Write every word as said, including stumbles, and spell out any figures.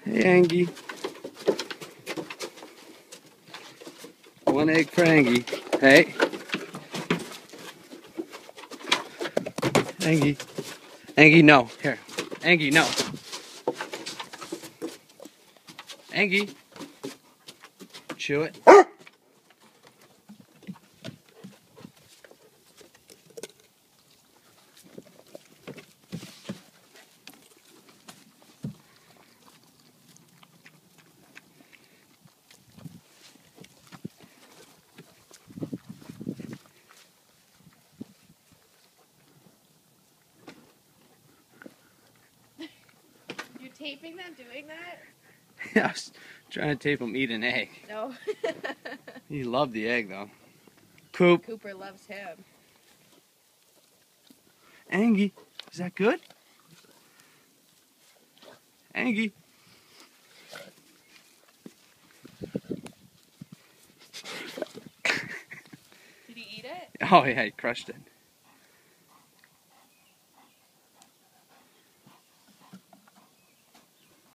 Hey, Angie. One egg for Angie. Hey. Angie. Angie, no. Here. Angie, no. Angie. Chew it. You're taping them doing that? I was trying to tape him eat an egg. No. He loved the egg, though. Poop. Cooper loves him. Angie, is that good? Angie. Did he eat it? Oh, yeah, he crushed it.